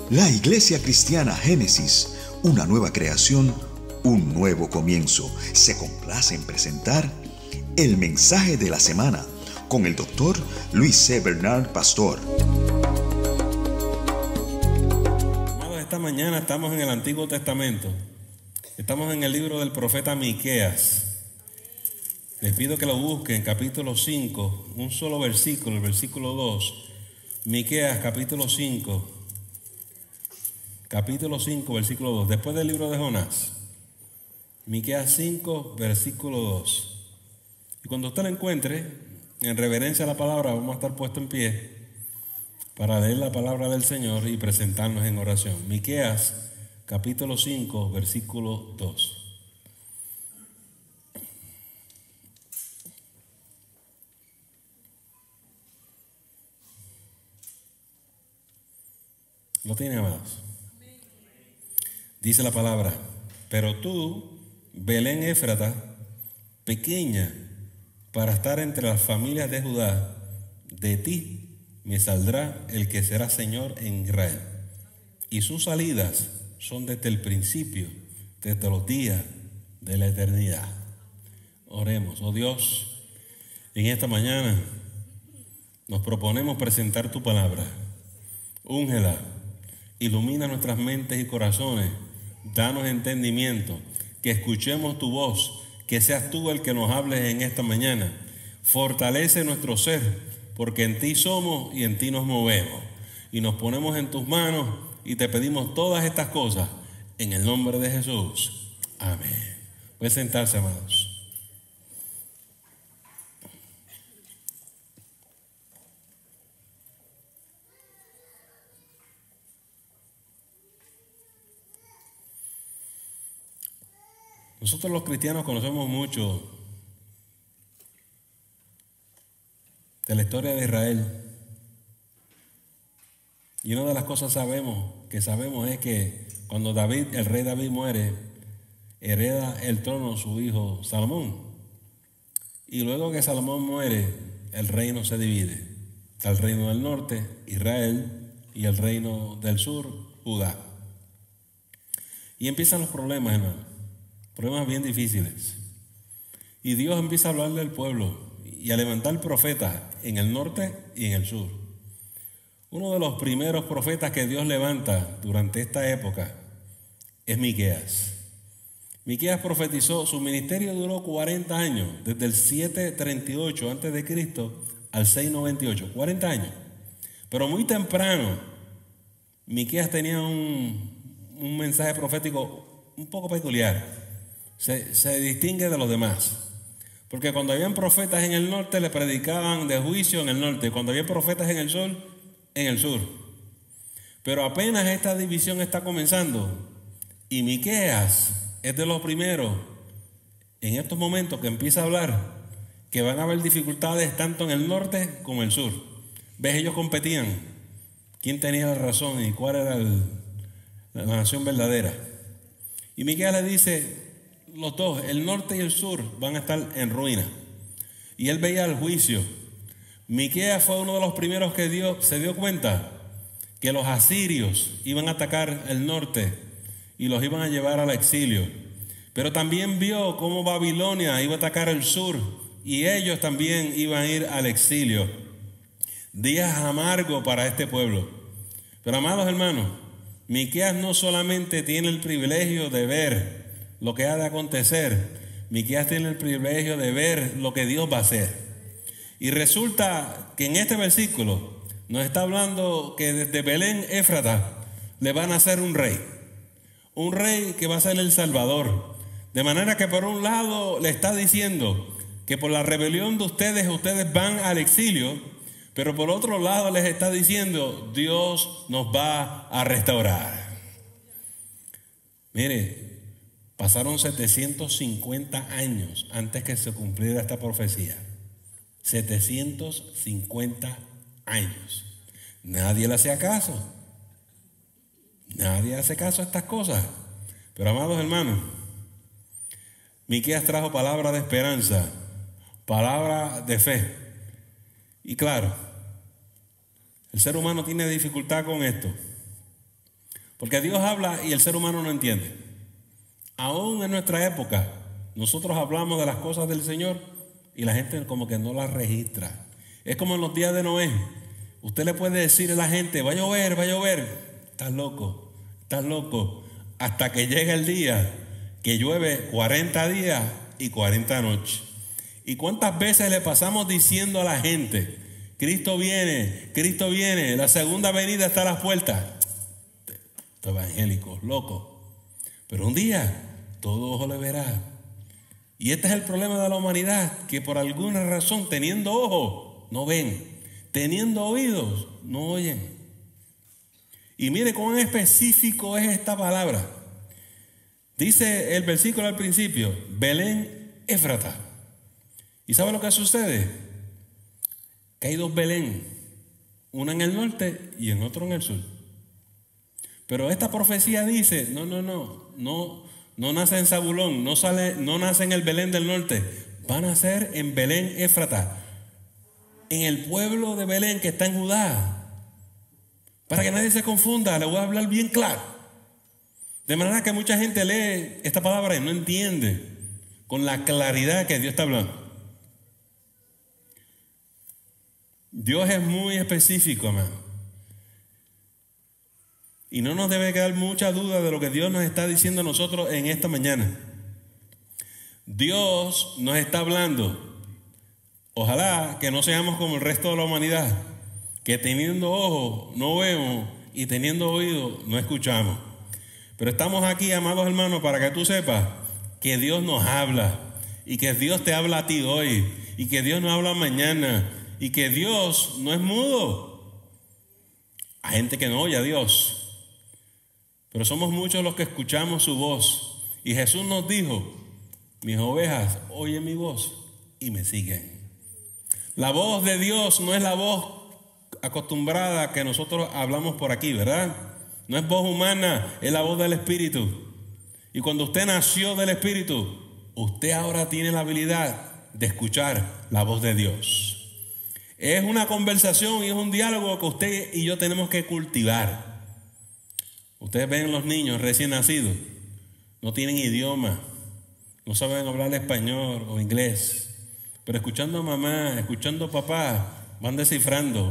La Iglesia Cristiana Génesis, una nueva creación, un nuevo comienzo, se complace en presentar el mensaje de la semana con el Dr. Luis C. Bernard, pastor. Amados, esta mañana estamos en el Antiguo Testamento. Estamos en el libro del profeta Miqueas. Les pido que lo busquen, capítulo 5, un solo versículo, el versículo 2. Miqueas, capítulo 5, versículo 2. Después del libro de Jonás. Miqueas 5, versículo 2. Y cuando usted lo encuentre, en reverencia a la palabra, vamos a estar puestos en pie para leer la palabra del Señor y presentarnos en oración. Miqueas, capítulo 5, versículo 2. ¿Lo tienen, amados? Dice la palabra: pero tú, Belén Éfrata, pequeña para estar entre las familias de Judá, de ti me saldrá el que será Señor en Israel. Y sus salidas son desde el principio, desde los días de la eternidad. Oremos. Oh Dios, en esta mañana nos proponemos presentar tu palabra. Úngela, ilumina nuestras mentes y corazones, danos entendimiento, que escuchemos tu voz, que seas tú el que nos hables en esta mañana. Fortalece nuestro ser, porque en ti somos y en ti nos movemos. Y nos ponemos en tus manos y te pedimos todas estas cosas en el nombre de Jesús. Amén. Pueden sentarse, amados. Nosotros los cristianos conocemos mucho de la historia de Israel. Y una de las cosas que sabemos es que cuando el rey David muere, hereda el trono su hijo Salomón. Y luego que Salomón muere, el reino se divide. Está el reino del norte, Israel, y el reino del sur, Judá. Y empiezan los problemas, hermano. Problemas bien difíciles. Y Dios empieza a hablarle al pueblo y a levantar profetas en el norte y en el sur. Uno de los primeros profetas que Dios levanta durante esta época es Miqueas. Miqueas profetizó, su ministerio duró 40 años, desde el 738 a.C. al 698, 40 años. Pero muy temprano, Miqueas tenía un mensaje profético un poco peculiar. Se distingue de los demás. Porque cuando habían profetas en el norte, le predicaban de juicio en el norte. Cuando había profetas en el sur. Pero apenas esta división está comenzando. Y Miqueas es de los primeros en estos momentos que empieza a hablar que van a haber dificultades tanto en el norte como en el sur. ¿Ves? Ellos competían. ¿Quién tenía la razón y cuál era la nación verdadera? Y Miqueas le dice: los dos, el norte y el sur, van a estar en ruina. Y él veía el juicio. Miqueas fue uno de los primeros que se dio cuenta que los asirios iban a atacar el norte y los iban a llevar al exilio. Pero también vio cómo Babilonia iba a atacar el sur y ellos también iban a ir al exilio. Días amargos para este pueblo. Pero, amados hermanos, Miqueas no solamente tiene el privilegio de ver lo que ha de acontecer, Miqueas tiene el privilegio de ver lo que Dios va a hacer. Y resulta que en este versículo nos está hablando que desde Belén Éfrata le van a hacer un rey que va a ser el Salvador. De manera que por un lado le está diciendo que por la rebelión de ustedes van al exilio, pero por otro lado les está diciendo: Dios nos va a restaurar. Mire, pasaron 750 años antes que se cumpliera esta profecía. 750 años. Nadie le hacía caso. Nadie hace caso a estas cosas. Pero, amados hermanos, Miqueas trajo palabra de esperanza, palabra de fe. Y claro, el ser humano tiene dificultad con esto. Porque Dios habla y el ser humano no entiende. Aún en nuestra época, nosotros hablamos de las cosas del Señor y la gente como que no las registra. Es como en los días de Noé. Usted le puede decir a la gente, va a llover, va a llover. Estás loco, estás loco. Hasta que llega el día que llueve 40 días y 40 noches. ¿Y cuántas veces le pasamos diciendo a la gente, Cristo viene, la segunda venida está a las puertas? Estos evangélicos, locos. Pero un día todo ojo le verá. Y este es el problema de la humanidad, que por alguna razón, teniendo ojos, no ven, teniendo oídos, no oyen. Y mire cuán específico es esta palabra. Dice el versículo al principio, Belén Éfrata. ¿Y sabe lo que sucede? Que hay dos Belén, una en el norte y el otro en el sur. Pero esta profecía dice, no nace en Zabulón, no nace en el Belén del norte, van a nacer en Belén Éfrata, en el pueblo de Belén que está en Judá. Para que nadie se confunda, le voy a hablar bien claro. De manera que mucha gente lee esta palabra y no entiende con la claridad que Dios está hablando. Dios es muy específico, amado. Y no nos debe quedar mucha duda de lo que Dios nos está diciendo a nosotros en esta mañana. Dios nos está hablando. Ojalá que no seamos como el resto de la humanidad, que teniendo ojos no vemos y teniendo oídos no escuchamos. Pero estamos aquí, amados hermanos, para que tú sepas que Dios nos habla y que Dios te habla a ti hoy y que Dios nos habla mañana y que Dios no es mudo. Hay gente que no oye a Dios. Pero somos muchos los que escuchamos su voz. Y Jesús nos dijo, mis ovejas oyen mi voz y me siguen. La voz de Dios no es la voz acostumbrada que nosotros hablamos por aquí, ¿verdad? No es voz humana, es la voz del Espíritu. Y cuando usted nació del Espíritu, usted ahora tiene la habilidad de escuchar la voz de Dios. Es una conversación y es un diálogo que usted y yo tenemos que cultivar. Ustedes ven los niños recién nacidos, no tienen idioma, no saben hablar español o inglés, pero escuchando a mamá, escuchando a papá, van descifrando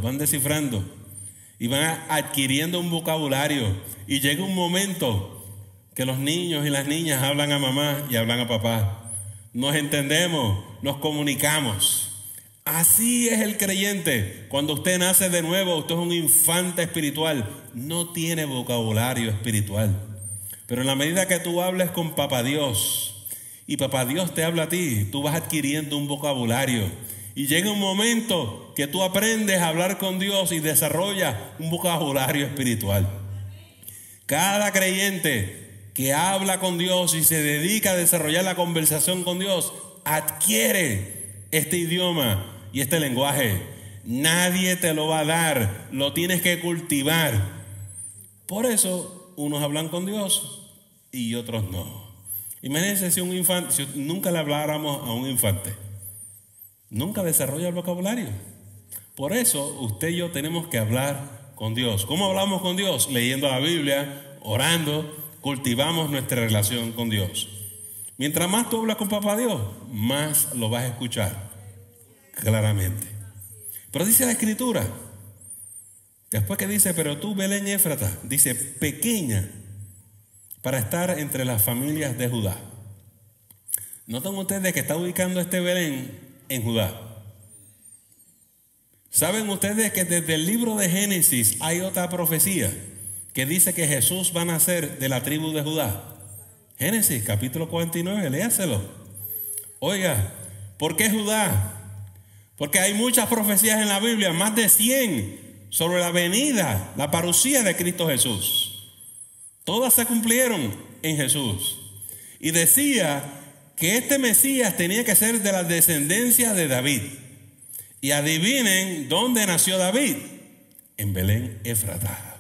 y van adquiriendo un vocabulario. Y llega un momento que los niños y las niñas hablan a mamá y hablan a papá. Nos entendemos, nos comunicamos. Así es el creyente. Cuando usted nace de nuevo, usted es un infante espiritual. No tiene vocabulario espiritual. Pero en la medida que tú hables con Papá Dios y Papá Dios te habla a ti, tú vas adquiriendo un vocabulario. Y llega un momento que tú aprendes a hablar con Dios y desarrollas un vocabulario espiritual. Cada creyente que habla con Dios y se dedica a desarrollar la conversación con Dios, adquiere este idioma y este lenguaje. Nadie te lo va a dar, lo tienes que cultivar. Por eso unos hablan con Dios y otros no. Imagínense si un infante, si nunca le habláramos a un infante, nunca desarrolla el vocabulario. Por eso usted y yo tenemos que hablar con Dios. ¿Cómo hablamos con Dios? Leyendo la Biblia, orando, cultivamos nuestra relación con Dios. Mientras más tú hablas con Papá Dios, más lo vas a escuchar claramente. Pero dice la Escritura, después que dice, pero tú, Belén Éfrata, dice, pequeña para estar entre las familias de Judá. Notan ustedes que está ubicando este Belén en Judá. ¿Saben ustedes que desde el libro de Génesis hay otra profecía que dice que Jesús va a nacer de la tribu de Judá? Génesis capítulo 49, léaselo. Oiga, ¿por qué Judá? Porque hay muchas profecías en la Biblia, más de 100, sobre la venida, la parucía de Cristo Jesús. Todas se cumplieron en Jesús. Y decía que este Mesías tenía que ser de la descendencia de David. Y adivinen dónde nació David. En Belén Éfrata.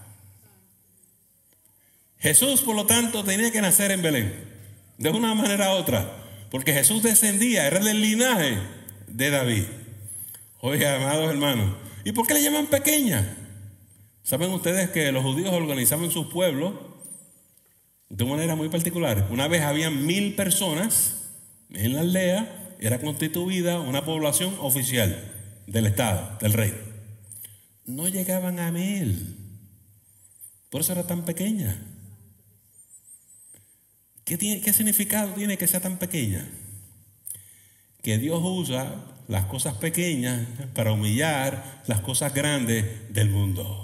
Jesús, por lo tanto, tenía que nacer en Belén, de una manera u otra, porque Jesús descendía, era del linaje de David. Oiga, amados hermanos, ¿y por qué le llaman pequeña? ¿Saben ustedes que los judíos organizaban sus pueblos de una manera muy particular? Una vez habían 1000 personas en la aldea, era constituida una población oficial del Estado, del rey. No llegaban a 1000. Por eso era tan pequeña. ¿Qué significado tiene que sea tan pequeña? Que Dios usa las cosas pequeñas para humillar las cosas grandes del mundo.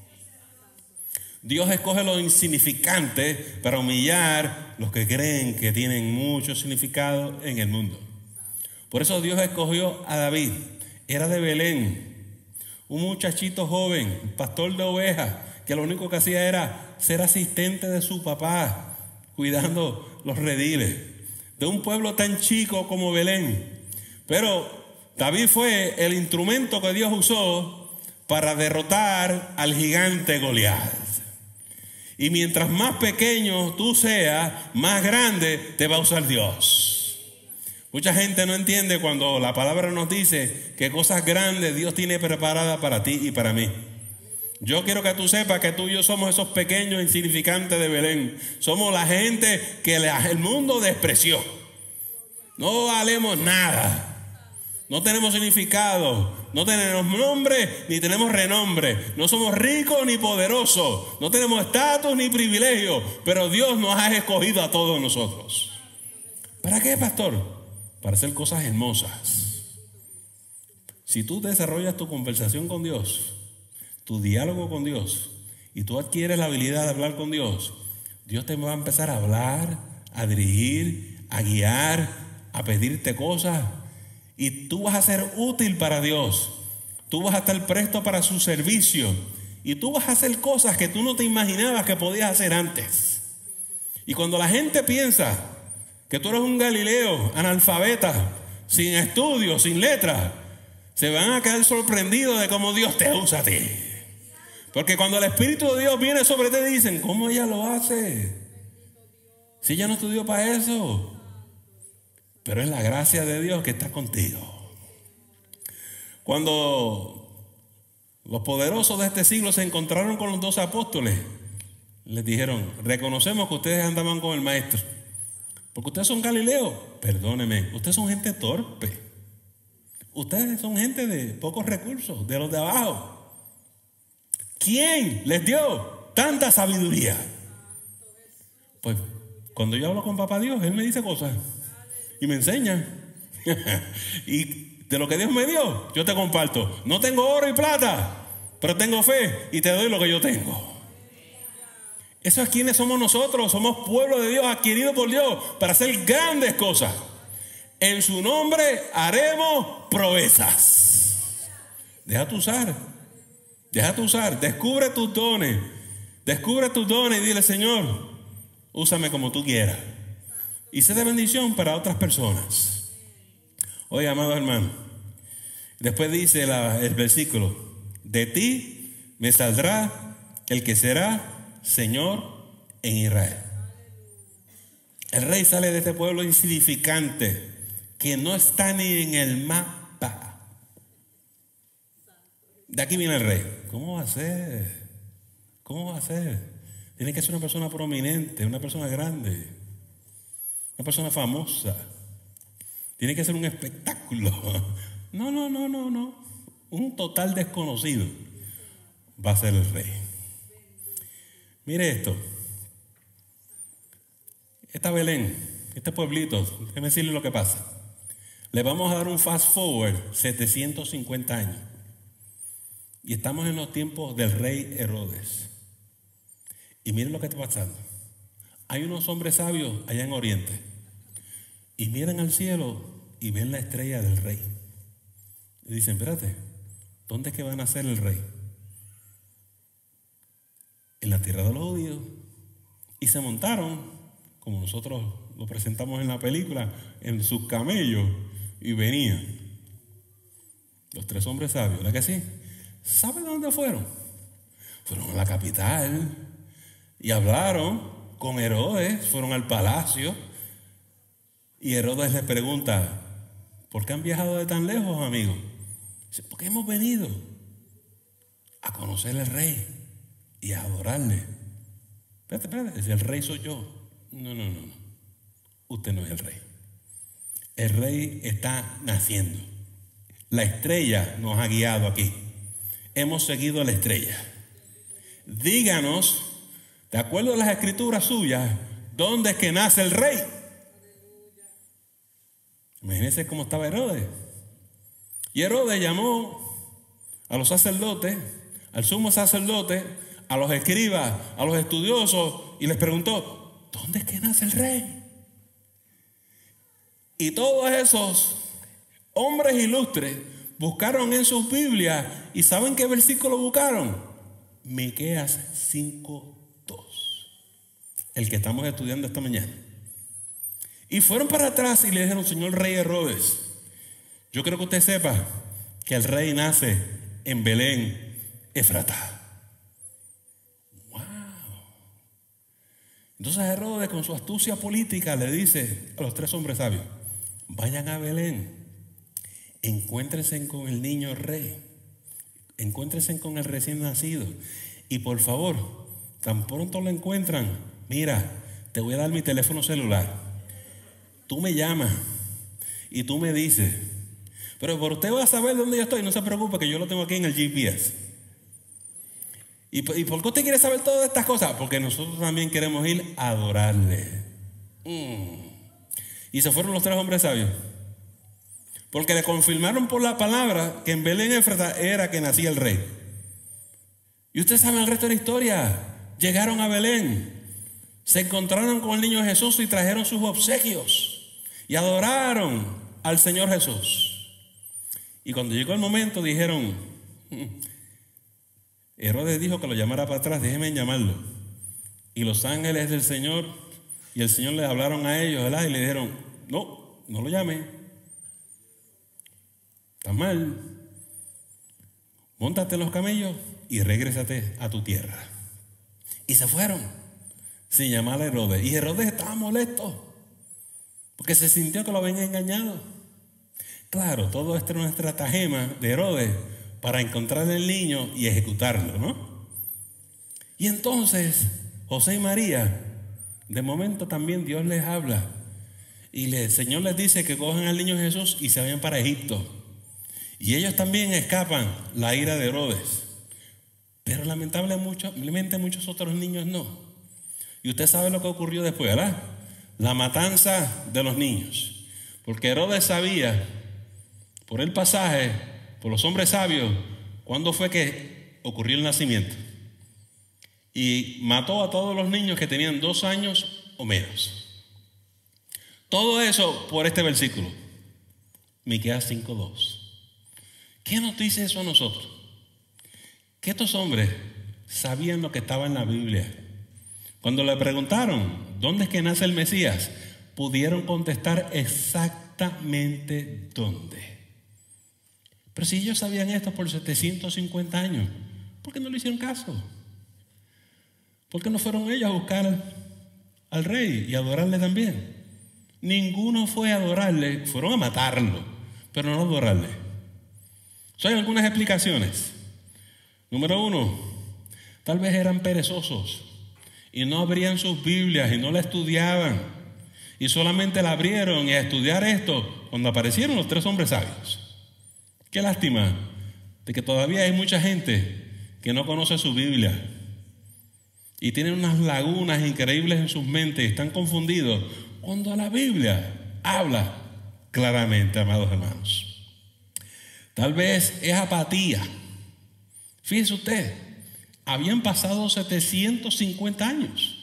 Dios escoge lo insignificante para humillar los que creen que tienen mucho significado en el mundo. Por eso Dios escogió a David. Era de Belén, un muchachito joven, pastor de ovejas, que lo único que hacía era ser asistente de su papá, cuidando los rediles, de un pueblo tan chico como Belén. Pero David fue el instrumento que Dios usó para derrotar al gigante Goliat. Y mientras más pequeño tú seas, más grande te va a usar Dios. Mucha gente no entiende cuando la palabra nos dice que cosas grandes Dios tiene preparadas para ti y para mí. Yo quiero que tú sepas que tú y yo somos esos pequeños insignificantes de Belén. Somos la gente que el mundo despreció. No valemos nada. No tenemos significado, no tenemos nombre ni tenemos renombre, no somos ricos ni poderosos, no tenemos estatus ni privilegio, pero Dios nos ha escogido a todos nosotros. ¿Para qué, pastor? Para hacer cosas hermosas. Si tú desarrollas tu conversación con Dios, tu diálogo con Dios, y tú adquieres la habilidad de hablar con Dios, Dios te va a empezar a hablar, a dirigir, a guiar, a pedirte cosas. Y tú vas a ser útil para Dios. Tú vas a estar presto para su servicio. Y tú vas a hacer cosas que tú no te imaginabas que podías hacer antes. Y cuando la gente piensa que tú eres un Galileo, analfabeta, sin estudios, sin letras, se van a quedar sorprendidos de cómo Dios te usa a ti. Porque cuando el Espíritu de Dios viene sobre ti, dicen, ¿cómo ella lo hace? Si ella no estudió para eso. Pero es la gracia de Dios que está contigo. Cuando los poderosos de este siglo se encontraron con los 12 apóstoles, les dijeron, reconocemos que ustedes andaban con el maestro, porque ustedes son Galileos. Perdónenme, ustedes son gente torpe. Ustedes son gente de pocos recursos, de los de abajo. ¿Quién les dio tanta sabiduría? Pues cuando yo hablo con Papá Dios, Él me dice cosas y me enseña. Y de lo que Dios me dio, yo te comparto. No tengo oro y plata, pero tengo fe y te doy lo que yo tengo. Eso es quienes somos nosotros. Somos pueblo de Dios, adquirido por Dios para hacer grandes cosas. En su nombre haremos proezas. Déjate usar. Descubre tus dones y dile, Señor, úsame como tú quieras. Y sé de bendición para otras personas. Oye, amado hermano, después dice el versículo, de ti me saldrá el que será Señor en Israel. El rey sale de este pueblo insignificante que no está ni en el mapa. De aquí viene el rey. ¿Cómo va a ser? Tiene que ser una persona prominente, una persona grande, una persona famosa. Tiene que ser un espectáculo. No. Un total desconocido va a ser el rey. Mire esto. Esta Belén, este pueblito, déjeme decirle lo que pasa. Le vamos a dar un fast forward 750 años. Y estamos en los tiempos del rey Herodes. Y miren lo que está pasando. Hay unos hombres sabios allá en Oriente. Y miran al cielo y ven la estrella del rey. Y dicen, espérate, ¿dónde es que va a nacer el rey? En la tierra de los judíos. Y se montaron, como nosotros lo presentamos en la película, en sus camellos. Y venían los 3 hombres sabios, ¿verdad que sí? ¿Saben dónde fueron? Fueron a la capital y hablaron con Herodes, fueron al palacio. Y Herodes les pregunta, ¿por qué han viajado de tan lejos, amigos? Dice, porque hemos venido a conocer al rey. y a adorarle. Espérate, si el rey soy yo. No. Usted no es el rey. El rey está naciendo. La estrella nos ha guiado aquí. Hemos seguido a la estrella. Díganos, de acuerdo a las escrituras suyas, ¿dónde es que nace el rey? Imagínense cómo estaba Herodes. Y Herodes llamó a los sacerdotes, al sumo sacerdote, a los escribas, a los estudiosos, y les preguntó, ¿dónde es que nace el rey? Y todos esos hombres ilustres buscaron en sus Biblias, ¿y saben qué versículo buscaron? Miqueas 5:2, el que estamos estudiando esta mañana. Y fueron para atrás y le dijeron, señor rey Herodes, yo quiero que usted sepa que el rey nace en Belén, Efratá. ¡Wow! Entonces Herodes, con su astucia política, le dice a los 3 hombres sabios, vayan a Belén, encuéntrense con el niño rey, encuéntrense con el recién nacido, y por favor, tan pronto lo encuentran, mira, te voy a dar mi teléfono celular. Tú me llamas y tú me dices, pero por usted va a saber dónde yo estoy, no se preocupe que yo lo tengo aquí en el GPS. ¿Y por qué usted quiere saber todas estas cosas? Porque nosotros también queremos ir a adorarle. Y se fueron los 3 hombres sabios, porque le confirmaron por la palabra que en Belén Efrata era que nacía el rey. Y ustedes saben el resto de la historia. Llegaron a Belén, se encontraron con el niño Jesús y trajeron sus obsequios y adoraron al Señor Jesús. Y cuando llegó el momento dijeron, Herodes dijo que lo llamara para atrás, déjenme llamarlo. Y los ángeles del Señor y el Señor les hablaron a ellos, ¿verdad? Y le dijeron, no lo llame, está mal, móntate en los camellos y regrésate a tu tierra. Y se fueron sin llamar a Herodes. Y Herodes estaba molesto porque se sintió que lo habían engañado. Claro, todo esto era una estratagema de Herodes para encontrar al niño y ejecutarlo, ¿no? Y entonces José y María, de momento también Dios les habla y el Señor les dice que cojan al niño Jesús y se vayan para Egipto. Y ellos también escapan la ira de Herodes, pero lamentablemente muchos otros niños no. Y usted sabe lo que ocurrió después, ¿verdad? La matanza de los niños, porque Herodes sabía por el pasaje, por los hombres sabios, cuándo fue que ocurrió el nacimiento, y mató a todos los niños que tenían 2 años o menos. Todo eso por este versículo, Miqueas 5:2. ¿Qué nos dice eso a nosotros? Que estos hombres sabían lo que estaba en la Biblia. Cuando le preguntaron ¿dónde es que nace el Mesías?, pudieron contestar exactamente dónde. Pero si ellos sabían esto por 750 años, ¿por qué no le hicieron caso? ¿Por qué no fueron ellos a buscar al rey y adorarle también? Ninguno fue a adorarle, fueron a matarlo, pero no a adorarle. Hay algunas explicaciones. Número 1, tal vez eran perezosos y no abrían sus Biblias y no la estudiaban, y solamente la abrieron y a estudiar esto cuando aparecieron los 3 hombres sabios. Qué lástima de que todavía hay mucha gente que no conoce su Biblia y tienen unas lagunas increíbles en sus mentes, están confundidos cuando la Biblia habla claramente, amados hermanos. Tal vez es apatía. Fíjese usted, habían pasado 750 años.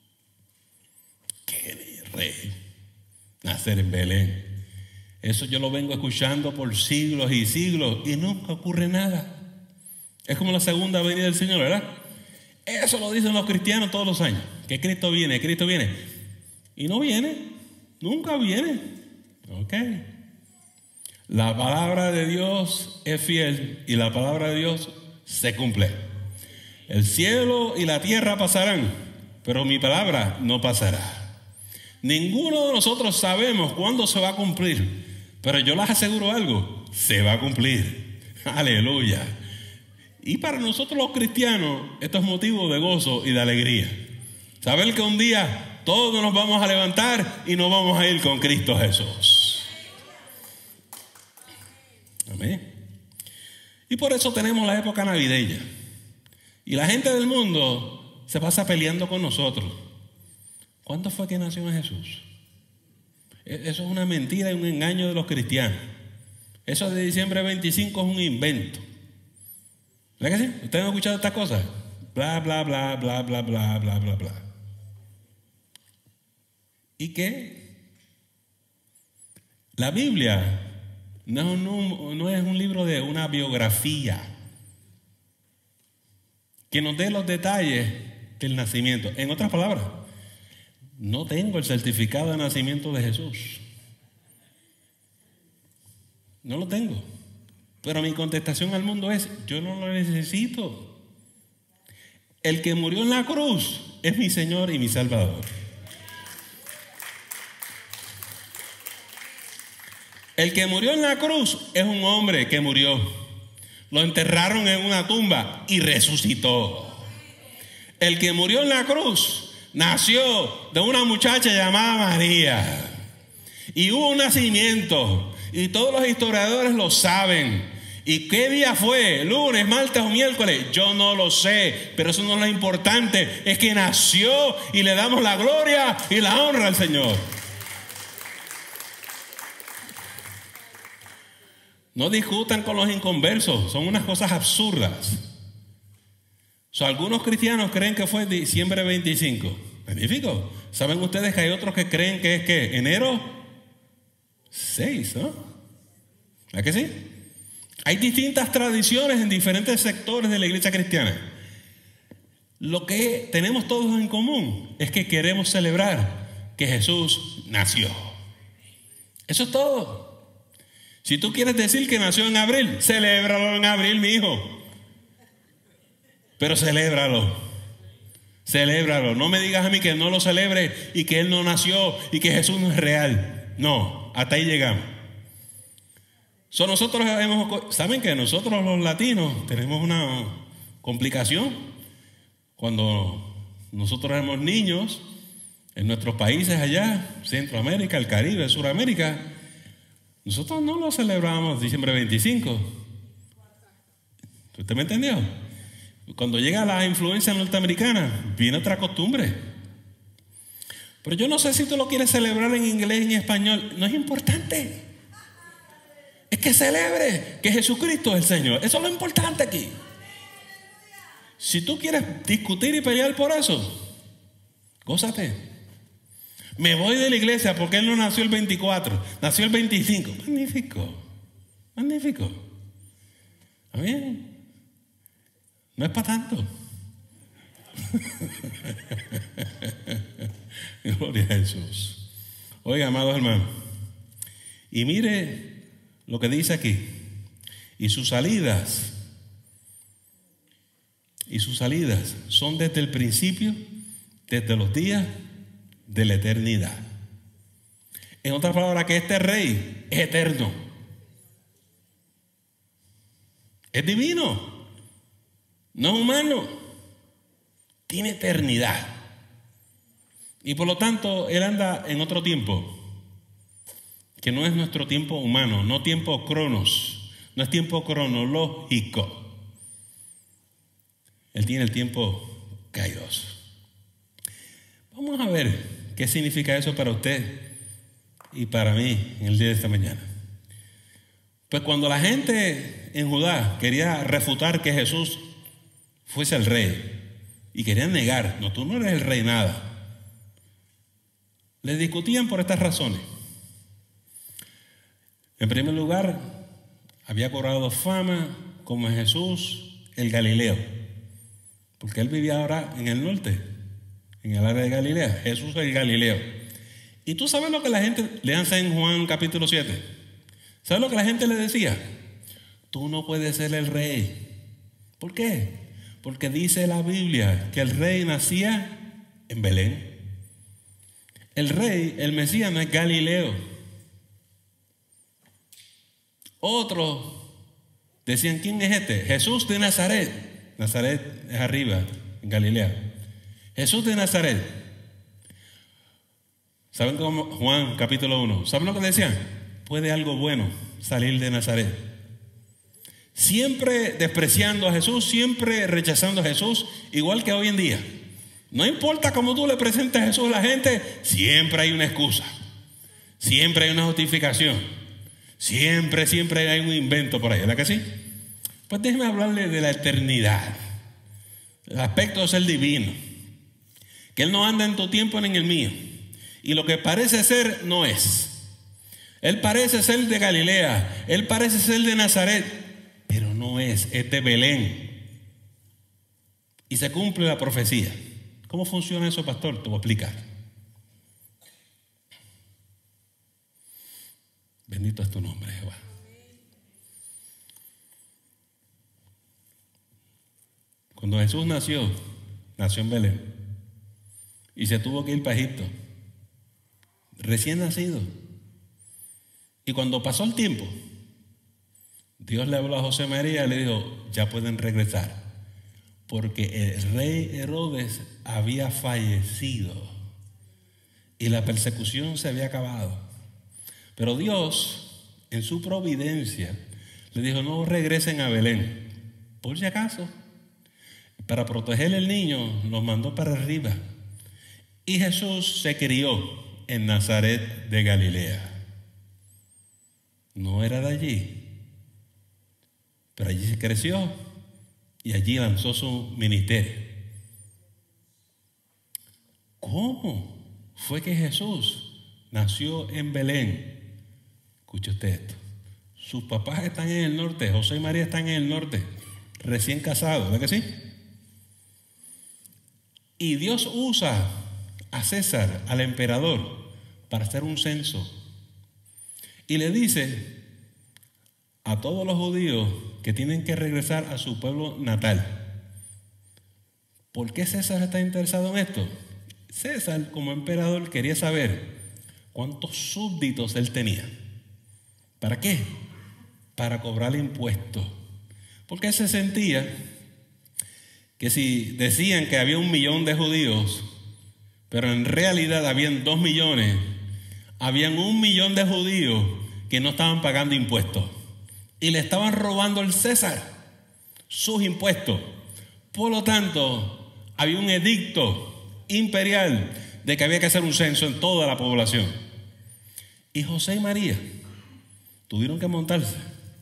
¡Qué rey! Nacer en Belén. Eso yo lo vengo escuchando por siglos y siglos y nunca ocurre nada. Es como la segunda venida del Señor, ¿verdad? Eso lo dicen los cristianos todos los años, que Cristo viene. Y no viene, nunca viene. Ok. La palabra de Dios es fiel y la palabra de Dios se cumple. El cielo y la tierra pasarán, pero mi palabra no pasará. Ninguno de nosotros sabemos cuándo se va a cumplir, pero yo les aseguro algo, se va a cumplir. Aleluya. Y para nosotros los cristianos, esto es motivo de gozo y de alegría. Saber que un día todos nos vamos a levantar y nos vamos a ir con Cristo Jesús. Amén. Y por eso tenemos la época navideña. Y la gente del mundo se pasa peleando con nosotros. ¿Cuándo fue que nació Jesús? Eso es una mentira y un engaño de los cristianos. Eso de diciembre 25 es un invento. ¿Verdad que sí? ¿Ustedes han escuchado estas cosas? Bla, bla, bla, bla, bla, bla, bla, bla, bla. ¿Y qué? La Biblia no es un libro de una biografía que nos dé los detalles del nacimiento. En otras palabras, no tengo el certificado de nacimiento de Jesús. No lo tengo. Pero mi contestación al mundo es: yo no lo necesito. El que murió en la cruz es mi Señor y mi Salvador. El que murió en la cruz es un hombre que murió. Lo enterraron en una tumba y resucitó. El que murió en la cruz nació de una muchacha llamada María. Y hubo un nacimiento. Y todos los historiadores lo saben. ¿Y qué día fue? ¿Lunes, martes o miércoles? Yo no lo sé. Pero eso no es lo importante. Es que nació y le damos la gloria y la honra al Señor. No discutan con los inconversos, son unas cosas absurdas. Algunos cristianos creen que fue diciembre 25. Magnífico. ¿Saben ustedes que hay otros que creen que es que enero 6, ¿no? ¿Verdad que sí? Hay distintas tradiciones en diferentes sectores de la iglesia cristiana. Lo que tenemos todos en común es que queremos celebrar que Jesús nació. Eso es todo. Si tú quieres decir que nació en abril, celébralo en abril, mi hijo. Pero celébralo. Celébralo. No me digas a mí que no lo celebre y que Él no nació y que Jesús no es real. No, hasta ahí llegamos. ¿Saben que nosotros los latinos tenemos una complicación? Cuando nosotros éramos niños, en nuestros países allá, Centroamérica, el Caribe, Suramérica, nosotros no lo celebramos diciembre 25. ¿Usted me entendió? Cuando llega la influencia norteamericana, viene otra costumbre. Pero yo no sé si tú lo quieres celebrar en inglés, en español. No es importante. Es que celebre que Jesucristo es el Señor. Eso es lo importante aquí. Si tú quieres discutir y pelear por eso, gózate. Me voy de la iglesia porque Él no nació el 24, nació el 25. Magnífico, magnífico. Amén. No es para tanto. Gloria a Jesús. Oiga, amados hermanos, y mire lo que dice aquí. Y sus salidas son desde el principio, desde los días de la eternidad. En otras palabras, que este rey es eterno, es divino, no es humano, tiene eternidad. Y por lo tanto, Él anda en otro tiempo, que no es nuestro tiempo humano, no tiempo cronos, no es tiempo cronológico. Él tiene el tiempo kairos. Vamos a ver qué significa eso para usted y para mí en el día de esta mañana. Pues cuando la gente en Judá quería refutar que Jesús fuese el rey y querían negar, no, tú no eres el rey nada, les discutían por estas razones. En primer lugar, había cobrado fama como Jesús el Galileo, porque él vivía ahora en el norte, en el área de Galilea. Jesús el Galileo. Y tú sabes lo que la gente, léanse en Juan capítulo 7, ¿sabes lo que la gente le decía? Tú no puedes ser el rey. ¿Por qué? Porque dice la Biblia que el rey nacía en Belén. El rey, el Mesías, no es Galileo. Otros Decían, ¿quién es este? Jesús de Nazaret. Nazaret es arriba, en Galilea. Jesús de Nazaret. ¿Saben cómo? Juan capítulo 1. ¿Saben lo que decían? ¿Puede algo bueno salir de Nazaret? Siempre despreciando a Jesús, siempre rechazando a Jesús, igual que hoy en día. No importa cómo tú le presentes a Jesús a la gente, siempre hay una excusa. Siempre hay una justificación. Siempre hay un invento por ahí, ¿verdad que sí? Pues déjeme hablarle de la eternidad. El aspecto de ser divino. Que Él no anda en tu tiempo ni en el mío. Y lo que parece ser, no es. Él parece ser de Galilea. Él parece ser de Nazaret. Pero no es de Belén. Y se cumple la profecía. ¿Cómo funciona eso, pastor? Te voy a explicar. Bendito es tu nombre, Jehová. Cuando Jesús nació en Belén. Y se tuvo que ir para Egipto. Recién nacido. Y cuando pasó el tiempo, Dios le habló a José María y le dijo, ya pueden regresar. Porque el rey Herodes había fallecido. Y la persecución se había acabado. Pero Dios, en su providencia, le dijo, no regresen a Belén. Por si acaso. Para proteger al niño, los mandó para arriba. Y Jesús se crió en Nazaret de Galilea. No era de allí, pero allí se creció y allí lanzó su ministerio. ¿Cómo fue que Jesús nació en Belén? Escuche usted esto. Sus papás están en el norte, José y María están en el norte, recién casados, ¿verdad que sí? Y Dios usa a César, al emperador, para hacer un censo. Y le dice a todos los judíos que tienen que regresar a su pueblo natal. ¿Por qué César está interesado en esto? César, como emperador, quería saber cuántos súbditos él tenía. ¿Para qué? Para cobrar impuestos. Porque él se sentía que si decían que había 1 millón de judíos, pero en realidad habían 2 millones, habían 1 millón de judíos que no estaban pagando impuestos y le estaban robando al César sus impuestos. Por lo tanto, había un edicto imperial de que había que hacer un censo en toda la población. Y José y María tuvieron que montarse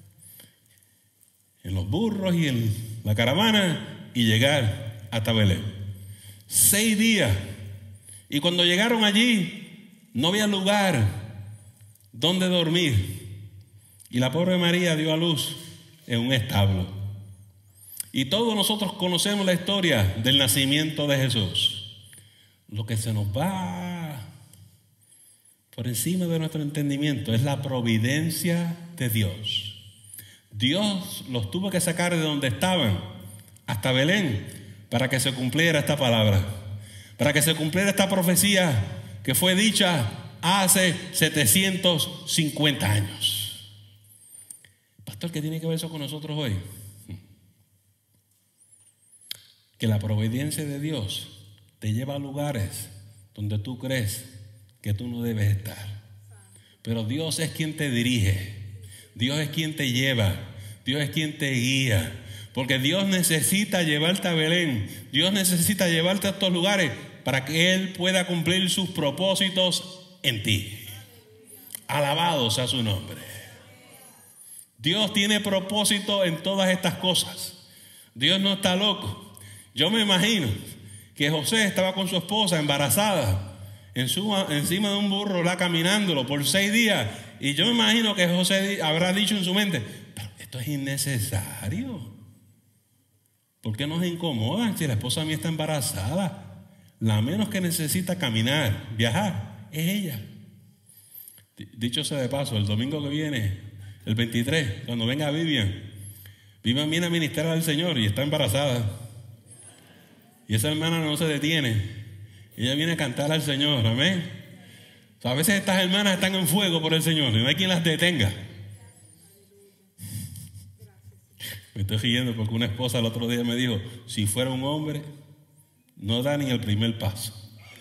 en los burros y en la caravana y llegar hasta Belén. 6 días. Y cuando llegaron allí, no había lugar donde dormir. Y la pobre María dio a luz en un establo. Y todos nosotros conocemos la historia del nacimiento de Jesús. Lo que se nos va por encima de nuestro entendimiento es la providencia de Dios. Dios los tuvo que sacar de donde estaban hasta Belén para que se cumpliera esta palabra, para que se cumpliera esta profecía que fue dicha hace 750 años. Pastor, ¿qué tiene que ver eso con nosotros hoy? Que la providencia de Dios te lleva a lugares donde tú crees que tú no debes estar. Pero Dios es quien te dirige, Dios es quien te lleva, Dios es quien te guía. Porque Dios necesita llevarte a Belén, Dios necesita llevarte a estos lugares para que Él pueda cumplir sus propósitos en ti. Alabado sea su nombre. Dios tiene propósito en todas estas cosas. Dios no está loco. Yo me imagino que José estaba con su esposa embarazada encima de un burro, caminándolo por 6 días. Y yo me imagino que José habrá dicho en su mente, pero esto es innecesario. ¿Por qué nos incomodan si la esposa mía está embarazada? La menos que necesita caminar, viajar, es ella. Dicho sea de paso, el domingo que viene, el 23, cuando venga Vivian viene a ministrar al Señor y está embarazada. Y esa hermana no se detiene. Ella viene a cantar al Señor, amén. O sea, a veces estas hermanas están en fuego por el Señor y no hay quien las detenga. Me estoy riendo porque una esposa el otro día me dijo, si fuera un hombre, no da ni el primer paso.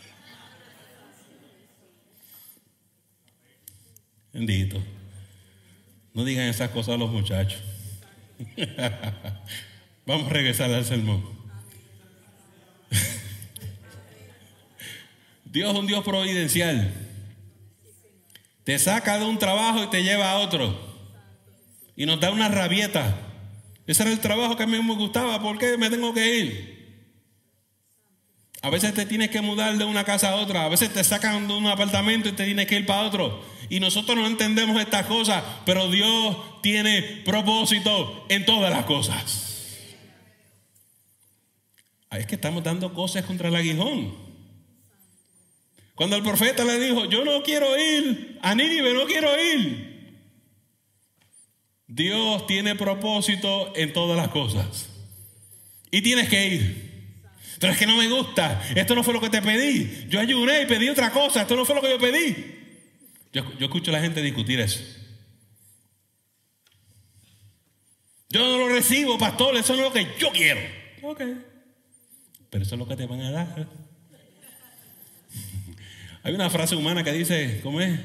Bendito. No digan esas cosas a los muchachos. Vamos a regresar al sermón. Dios es un Dios providencial. Te saca de un trabajo y te lleva a otro. Y nos da una rabieta. Ese era el trabajo que a mí me gustaba. ¿Por qué me tengo que ir? A veces te tienes que mudar de una casa a otra. A veces te sacan de un apartamento y te tienes que ir para otro. Y nosotros no entendemos estas cosas. Pero Dios tiene propósito en todas las cosas. Es que estamos dando cosas contra el aguijón. Cuando el profeta le dijo, yo no quiero ir a Nínive, no quiero ir. Dios tiene propósito en todas las cosas. Y tienes que ir. Pero es que no me gusta. Esto no fue lo que te pedí. Yo ayuné y pedí otra cosa. Esto no fue lo que yo pedí. Yo escucho a la gente discutir eso. Yo no lo recibo, pastor. Eso no es lo que yo quiero. Ok. Pero eso es lo que te van a dar. Hay una frase humana que dice, ¿cómo es?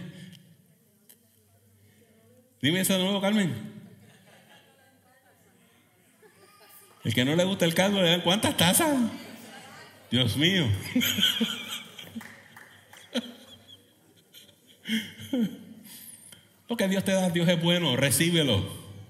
Dime eso de nuevo, Carmen. El que no le gusta el caldo le dan ¿cuántas tazas? Dios mío. Lo que Dios te da, Dios es bueno, recíbelo.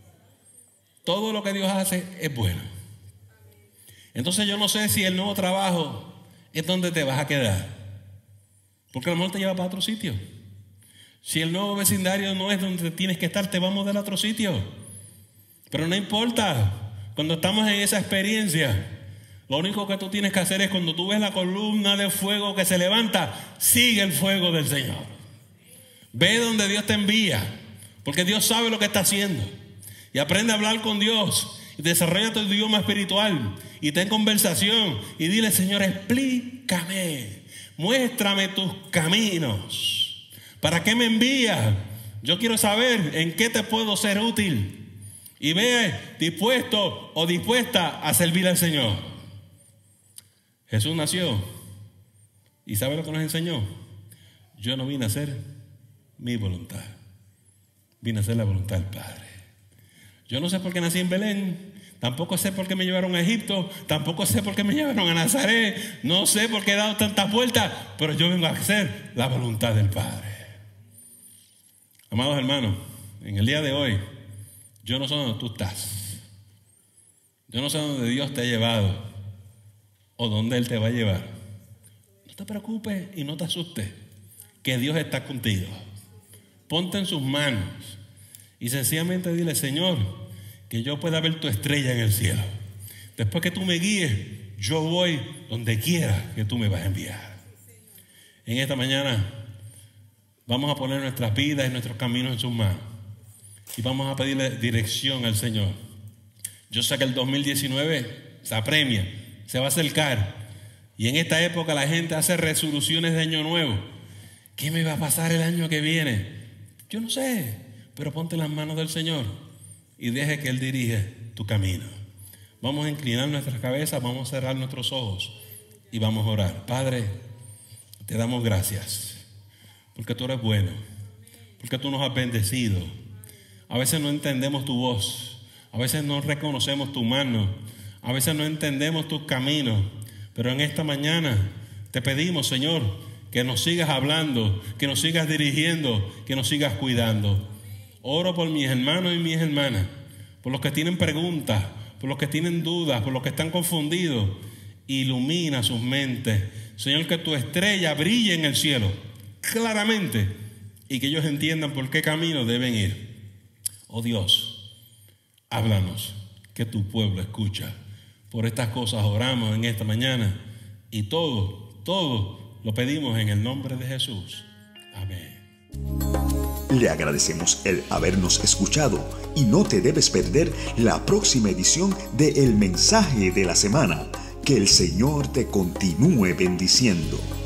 Todo lo que Dios hace es bueno. Entonces yo no sé si el nuevo trabajo es donde te vas a quedar. Porque a lo mejor te lleva para otro sitio. Si el nuevo vecindario no es donde tienes que estar, te vamos a dar a otro sitio. Pero no importa. Cuando estamos en esa experiencia, lo único que tú tienes que hacer es cuando tú ves la columna de fuego que se levanta, sigue el fuego del Señor. Ve donde Dios te envía. Porque Dios sabe lo que está haciendo. Y aprende a hablar con Dios. Y desarrolla tu idioma espiritual. Y ten conversación. Y dile, Señor, explícame. Muéstrame tus caminos. ¿Para qué me envías? Yo quiero saber en qué te puedo ser útil. Y ve dispuesto o dispuesta a servir al Señor. Jesús nació. ¿Y sabe lo que nos enseñó? Yo no vine a hacer mi voluntad. Vine a hacer la voluntad del Padre. Yo no sé por qué nací en Belén. Tampoco sé por qué me llevaron a Egipto. Tampoco sé por qué me llevaron a Nazaret. No sé por qué he dado tantas vueltas. Pero yo vengo a hacer la voluntad del Padre. Amados hermanos, en el día de hoy, yo no sé dónde tú estás. Yo no sé dónde Dios te ha llevado o dónde Él te va a llevar. No te preocupes y no te asustes, que Dios está contigo. Ponte en sus manos y sencillamente dile, Señor, que yo pueda ver tu estrella en el cielo. Después que tú me guíes, yo voy donde quiera que tú me vas a enviar. En esta mañana vamos a poner nuestras vidas y nuestros caminos en sus manos y vamos a pedirle dirección al Señor. Yo sé que el 2019 se apremia, se va a acercar, y en esta época la gente hace resoluciones de año nuevo. ¿Qué me va a pasar el año que viene? Yo no sé, pero ponte en las manos del Señor y deje que Él dirija tu camino. Vamos a inclinar nuestras cabezas, vamos a cerrar nuestros ojos y vamos a orar. Padre, te damos gracias porque tú eres bueno, porque tú nos has bendecido. A veces no entendemos tu voz, a veces no reconocemos tu mano, a veces no entendemos tus caminos, pero en esta mañana te pedimos, Señor, que nos sigas hablando, que nos sigas dirigiendo, que nos sigas cuidando. Oro por mis hermanos y mis hermanas, por los que tienen preguntas, por los que tienen dudas, por los que están confundidos. Ilumina sus mentes. Señor, que tu estrella brille en el cielo claramente y que ellos entiendan por qué camino deben ir. Oh Dios, háblanos, que tu pueblo escucha. Por estas cosas oramos en esta mañana y todo lo pedimos en el nombre de Jesús. Amén. Le agradecemos el habernos escuchado y no te debes perder la próxima edición de El Mensaje de la Semana. Que el Señor te continúe bendiciendo.